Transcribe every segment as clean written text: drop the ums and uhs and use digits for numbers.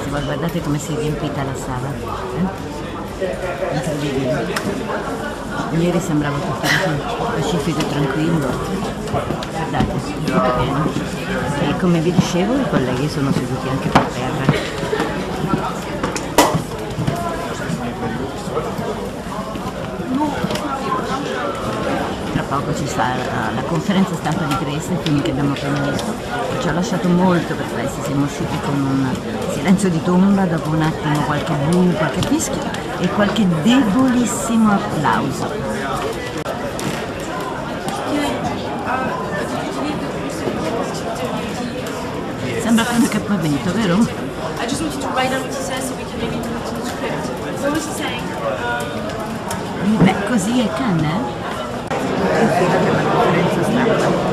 ma guardate come si è riempita la sala. Incredibile. Ieri sembrava tutto pacifico e tranquillo. Guardate, è pieno. E come vi dicevo, i colleghi sono seduti anche per terra. Tra poco ci sarà la conferenza stampa di Grace, il film che abbiamo appena visto, che ci ha lasciato molto perplessi. Siamo usciti con un silenzio di tomba, dopo un attimo qualche boom, qualche fischio e qualche debolissimo applauso. Sembra che un accappamento, vero? I just wanted to write down what he says so we can maybe do it in the script. What was he saying? Beh, così è Cannes, eh? Infine abbiamo la conferenza stampa.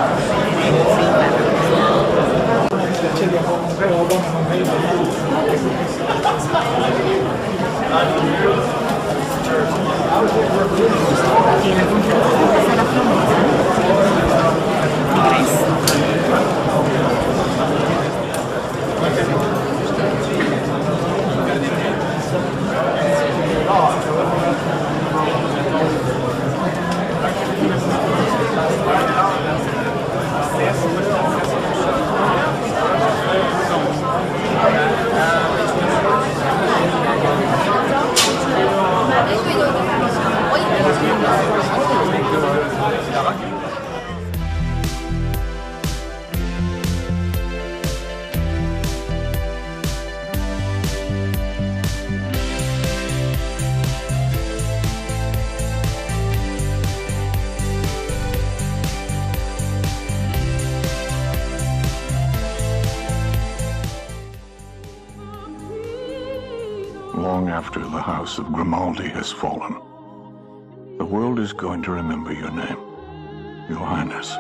E la conferenza stampa sarà famosa di Grace. Long after the house of Grimaldi has fallen, the world is going to remember your name, Your Highness.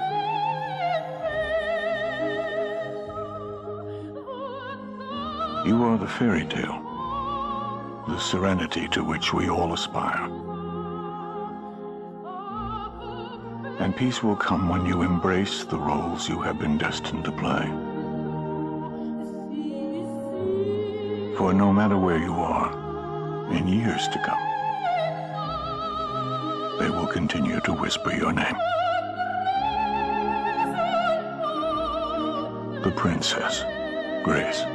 You are the fairy tale, the serenity to which we all aspire. And peace will come when you embrace the roles you have been destined to play. For no matter where you are, in years to come, they will continue to whisper your name. The Princess, Grace.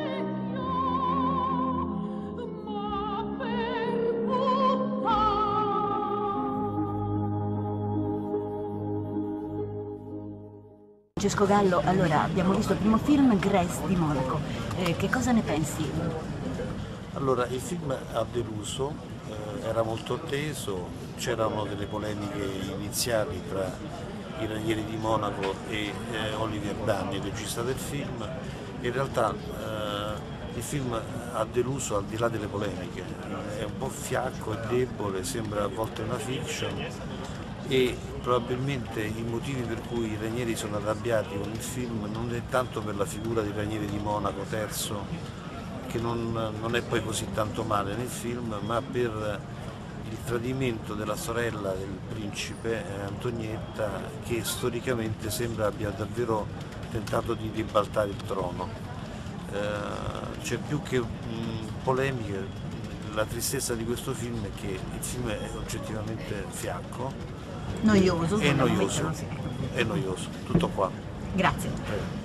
Francesco Gallo, allora abbiamo visto il primo film, Grace di Monaco. Che cosa ne pensi? Allora, il film ha deluso, era molto atteso, c'erano delle polemiche iniziali tra i Ranieri di Monaco e Olivier Banni, il regista del film. In realtà il film ha deluso al di là delle polemiche, è un po' fiacco e debole, sembra a volte una fiction e probabilmente i motivi per cui i Ranieri sono arrabbiati con il film non è tanto per la figura di Ranieri di Monaco, terzo, che non è poi così tanto male nel film, ma per il tradimento della sorella del principe, Antonietta, che storicamente sembra abbia davvero tentato di ribaltare il trono. C'è più che polemiche, la tristezza di questo film è che il film è oggettivamente fiacco, Noioso. è noioso, tutto qua. Grazie.